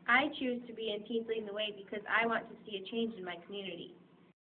I choose to be in Teens Leading the Way because I want to see a change in my community.